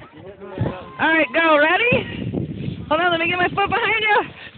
All right, go. Ready? Hold on, let me get my foot behind you.